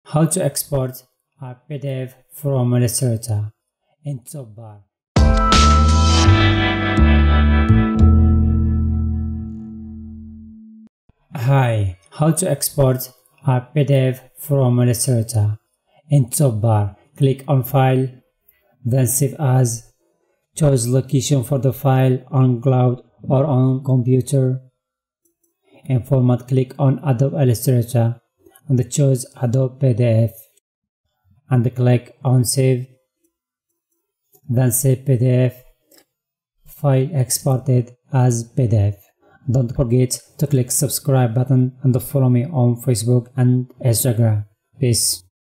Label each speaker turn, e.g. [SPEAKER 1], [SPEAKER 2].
[SPEAKER 1] How to export a PDF from Illustrator in top bar. Hi, how to export a PDF from Illustrator in top bar. Click on File, then Save As. Choose location for the file on cloud or on computer. In format, click on Adobe Illustrator and choose Adobe PDF and click on Save. Then save PDF. File exported as PDF. Don't forget to click subscribe button and follow me on Facebook and Instagram. Peace.